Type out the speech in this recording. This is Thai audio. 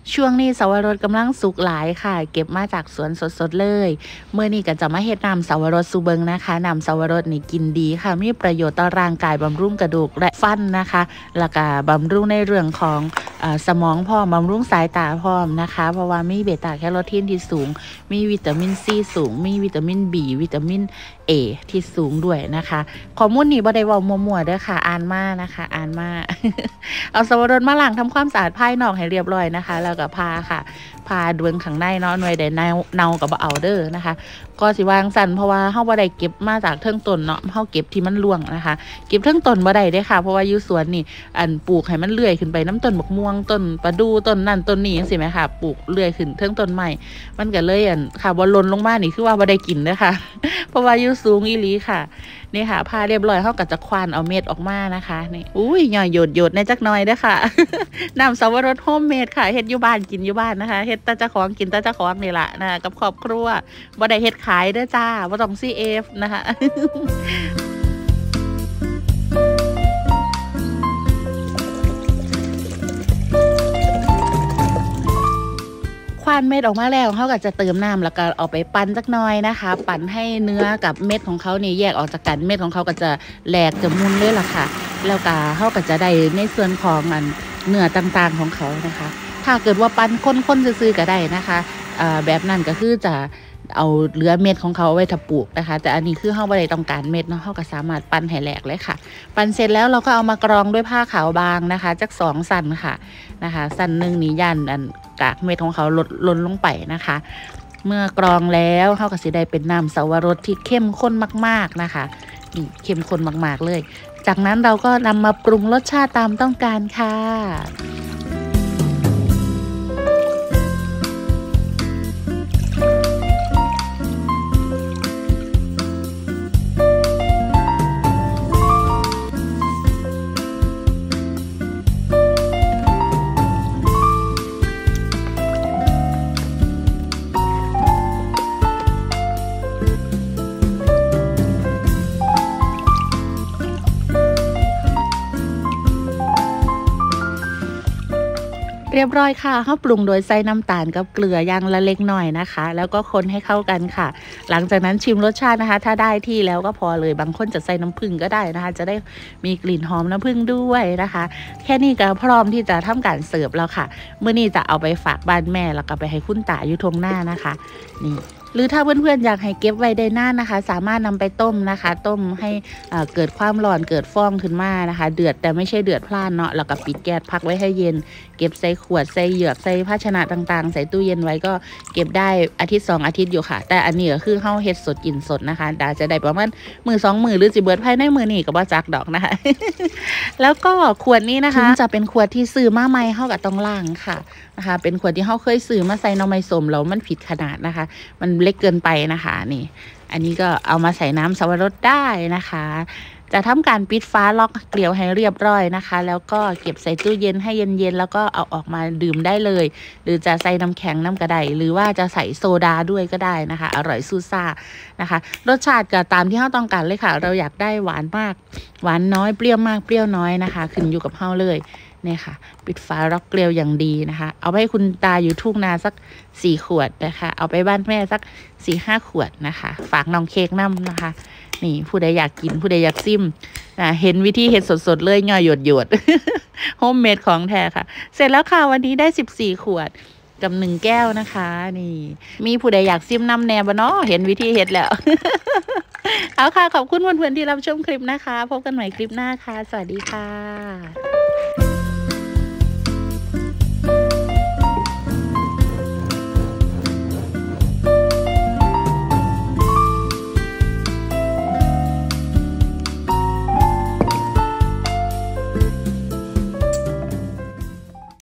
ช่วงนี้สวรสกำลังสุกหลายค่ะเก็บมาจากสวนสดๆเลยเมื่อนี้ก็จะมาเฮ็ดน้ำสวรสสูเบิงนะคะน้ำสวรสนี่กินดีค่ะมีประโยชน์ต่อร่างกายบำรุงกระดูกและฟันนะคะแล้วก็บำรุงในเรื่องของสมองพร้อมบำรุงสายตาพร้อมนะคะเพราะว่ามีเบต้าแคโรทีนที่สูงมีวิตามินซีสูงมีวิตามินบีวิตามินเอที่สูงด้วยนะคะข้อมูลนี้บ่ได้เว้ามั่วๆเด้อค่ะอ่านมานะคะอ่านมา เอาสวรสมาล้างทำความสะอาดภายนอกให้เรียบร้อยนะคะแล้วก็พาค่ะพาดวงข้างในเนาะหน่วยใดเนากับเอาเด้อนะคะก็สิวางสั่นเพราะว่าเฮาบ่ได้เก็บมาจากเทิงต้นเนาะเฮาเก็บที่มันร่วงนะคะเก็บเทิงต้นบ่ได้เด้ค่ะเพราะว่าอยู่สวนนี่อันปลูกให้มันเลื่อยขึ้นไปน้ำต้นบักม่วงต้นประดู่ต้นนั่นต้นนี้จังซี่แหมค่ะปลูกเลื่อยขึ้นเทิงต้นใหม่มันก็เลยค่ะบ่หล่นลงมานี่คือว่าบ่ได้กินเด้อค่ะ เพราะว่าอยู่สูงอีหลีค่ะนี่ค่ะพาเรียบร้อยเฮาก็จะควานเอาเม็ดออกมานะคะนี่อุ้ยย่อยหยดในจักหน่อยเด้อค่ะ น้ำสวรสโฮมเมดค่ะเฮ็ดอยู่บ้านกินอยู่บ้านนะคะเฮ็ดแต่เจ้าของกินแต่เจ้าของนี่แหละนะกับครอบครัวบ่ได้เฮ็ดขายเด้อจ้าบ่ต้อง CF นะคะ ควานเม็ดออกมาแล้วเขาก็จะเติมน้ำแล้วก็เอาไปปั่นสักหน่อยนะคะปั่นให้เนื้อกับเม็ดของเขานี่แยกออกจากกันเม็ดของเขาก็จะแหลกจะมุนเลยล่ะค่ะแล้วก็เขาก็จะได้ในส่วนของเนื้อต่างๆของเขานะคะถ้าเกิดว่าปั่นข้นๆซื่อๆก็ได้นะคะแบบนั้นก็คือจะเอาเหลือเม็ดของเขาไว้ถ้าปลูกนะคะแต่อันนี้คือเขาไม่ได้ต้องการเม็ดเนาะเขาก็สามารถปั่นให้แหลกเลยค่ะปั่นเสร็จแล้วเราก็เอามากรองด้วยผ้าขาวบางนะคะจัก2 สั่นค่ะนะคะสั่นหนึ่งนี่ยันกากเม็ดของเขาลดลงไปนะคะเมื่อกรองแล้วเขาก็สิได้เป็นน้ำสวรสที่เข้มข้นมากๆนะคะนี่เข้มข้นมากๆเลยจากนั้นเราก็นำมาปรุงรสชาติตามต้องการค่ะเรียบร้อยค่ะเขาปรุงโดยใส่น้ำตาลกับเกลืออย่างละเล็กหน่อยนะคะแล้วก็คนให้เข้ากันค่ะหลังจากนั้นชิมรสชาตินะคะถ้าได้ที่แล้วก็พอเลยบางคนจะใส่น้ำผึ้งก็ได้นะคะจะได้มีกลิ่นหอมน้ำผึ้งด้วยนะคะแค่นี้ก็พร้อมที่จะทำการเสิร์ฟแล้วค่ะเมื่อนี้จะเอาไปฝากบ้านแม่แล้วก็ไปให้คุณตาอยู่ทงหน้านะคะนี่หรือถ้าเพื่อนๆอยากให้เก็บไว้ได้นานนะคะสามารถนำไปต้มนะคะต้มให้เกิดความร้อนเกิดฟองขึ้นมานะคะเดือดแต่ไม่ใช่เดือดพล่านเนาะแล้วก็ปิดแก๊สพักไว้ให้เย็นเก็บใส่ขวดใส่เหยือกใส่ภาชนะต่างๆใส่ตู้เย็นไว้ก็เก็บได้อาทิตย์2 อาทิตย์อยู่ค่ะแต่อันนี้ก็คือเฮาเฮ็ดสดกินสดนะคะดาจะได้ประมาณมื้อ2 มื้อหรือสิเบิดภายในมื้อนี้ก็บ่จักดอกนะคะ แล้วก็ขวดนี้นะคะจะเป็นขวดที่ซื้อมาใหม่เฮาก็ต้องล้างค่ะนะคะเป็นขวดที่เฮาเคยซื้อมาใส่หน่อไม้ส้มแล้วมันผิดขนาดนะคะมันเล็กเกินไปนะคะนี่อันนี้ก็เอามาใส่น้ำสวรสได้นะคะจะทำการปิดฟ้าล็อกเกลียวให้เรียบร้อยนะคะแล้วก็เก็บใส่ตู้เย็นให้เย็นๆแล้วก็เอาออกมาดื่มได้เลยหรือจะใส่น้ำแข็งน้ำกระไดหรือว่าจะใส่โซดาด้วยก็ได้นะคะอร่อยซูซ่านะคะรสชาติก็ตามที่เราต้องการเลยค่ะเราอยากได้หวานมากหวานน้อยเปรี้ยวมากเปรี้ยวน้อยนะคะขึ้นอยู่กับเราเลยเนี่ยค่ะปิดฝาล็อกเกลียวอย่างดีนะคะเอาไปให้คุณตาอยู่ทุ่งนาสัก4 ขวดนะคะเอาไปบ้านแม่สัก4-5 ขวดนะคะฝากน้องเค้กน้ำนะคะนี่ผู้ใดอยากกินผู้ใดอยากซิมเห็นวิธีเห็ดสดๆเลยย่อยหยดโฮมเมดของแท้ค่ะเสร็จแล้วค่ะวันนี้ได้14 ขวดกับ1 แก้วนะคะนี่มีผู้ใดอยากซิมน้ำแนบเนาะเห็นวิธีเห็ดแล้ว เอาค่ะขอบคุณเพื่อนๆที่รับชมคลิปนะคะพบกันใหม่คลิปหน้าค่ะสวัสดีค่ะ